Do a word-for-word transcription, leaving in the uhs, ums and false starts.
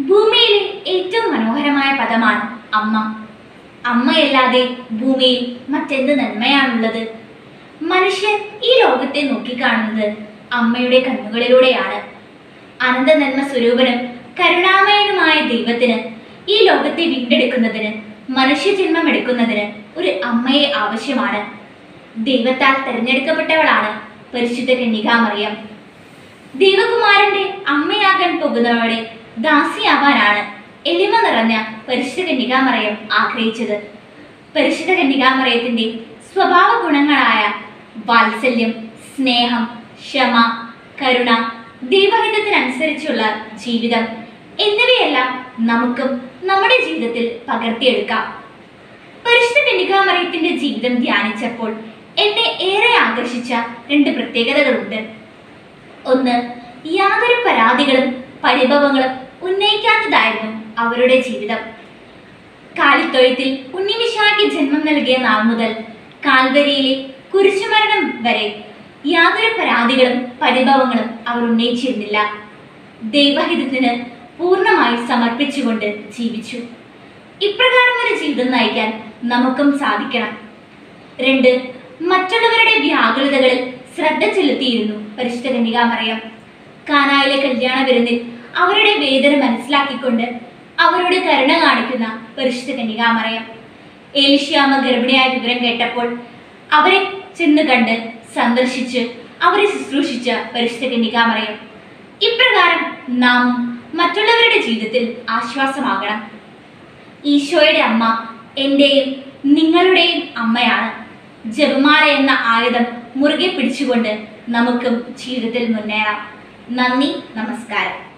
ഭൂമിയിലെ ഏറ്റവും മനോഹരമായ പദമാണ് അമ്മ. അമ്മയല്ലാതെ ഭൂമിയിൽ മറ്റെന്ത് നന്മയാണുള്ളത്? മനുഷ്യൻ ഈ ലോകത്തെ നോക്കിക്കാണുന്നത് അമ്മയുടെ കണ്ണുകളിലൂടെയാണ്. അനന്ത നന്മ സ്വരൂപനും കരുണാമയനുമായ ദൈവത്തിന് ഈ ലോകത്തെ വീണ്ടെടുക്കുന്നതിന്, മനുഷ്യജന്മം എടുക്കുന്നതിന് ഒരു അമ്മയെ ആവശ്യമാണ്. ദൈവത്താൽ തിരഞ്ഞെടുക്കപ്പെട്ടവളാണ് പരിശുദ്ധ കന്യകാമറിയം. ദൈവകുമാരന്റെ അമ്മയാകാൻ പോകുന്നവളെ ദാസിയാവാനാണ് എളിമ നിറഞ്ഞ പരിശുദ്ധ കന്യകാമറിയം ആഗ്രഹിച്ചത്. പരിശുദ്ധ കന്യകാമറിയത്തിന്റെ സ്വഭാവ ഗുണങ്ങളായ വാത്സല്യം, സ്നേഹം, ക്ഷമ, കരുണ, ദൈവഹിതത്തിനനുസരിച്ചുള്ള ജീവിതം എന്നിവയെല്ലാം നമുക്കും നമ്മുടെ ജീവിതത്തിൽ പകർത്തിയെടുക്കാം. പരിശുദ്ധ കന്യകാമറിയത്തിന്റെ ജീവിതം ധ്യാനിച്ചപ്പോൾ എന്നെ ഏറെ ആകർഷിച്ച രണ്ട് പ്രത്യേകതകളുണ്ട്. ഒന്ന്, യാതൊരു പരാതികളും പരിഭവങ്ങളും ഉന്നയിക്കാത്തതായിരുന്നു അവരുടെ ജീവിതം. കാലിത്തൊഴുത്തിൽ ഉണ്ണിമിശിഹായ്ക്ക് ജന്മം നൽകിയ നാൾ മുതൽ കാൽവരിയിലെ കുരിശുമരണം വരെ യാതൊരു പരാതികളും പരിഭവങ്ങളും അവർ ഉന്നയിച്ചിരുന്നില്ല. ദൈവഹിതത്തിന് പൂർണ്ണമായി സമർപ്പിച്ചുകൊണ്ട് ജീവിച്ചു. ഇപ്രകാരം ഒരു ജീവിതം നയിക്കാൻ നമുക്കും സാധിക്കണം. രണ്ട്, മറ്റുള്ളവരുടെ വ്യാകുലതകളിൽ ശ്രദ്ധ ചെലുത്തിയിരുന്നു പരിശുദ്ധ കന്യകാമറിയം. കാനായിലെ കല്യാണ വിരുന്നിൽ അവരുടെ വേദന മനസ്സിലാക്കിക്കൊണ്ട് അവരോട് കരുണ കാണിക്കുന്ന പരിശുദ്ധ കന്യകാമറിയം. ഏലിശാമ്മ ഗർഭിണിയായ വിവരം കേട്ടപ്പോൾ അവരെ ചെന്ന് കണ്ട് സന്ദർശിച്ച് അവരെ ശുശ്രൂഷിച്ച പരിശുദ്ധ കന്യകാമറിയം. ഇപ്രകാരം നാം മറ്റുള്ളവരുടെ ജീവിതത്തിൽ ആശ്വാസമാകണം. ഈശോയുടെ അമ്മ എന്റെയും നിങ്ങളുടെയും അമ്മയാണ്. ജപമാല എന്ന ആയുധം മുറുകെ പിടിച്ചുകൊണ്ട് നമുക്കും ജീവിതത്തിൽ മുന്നേറാം. നന്ദി, നമസ്കാരം.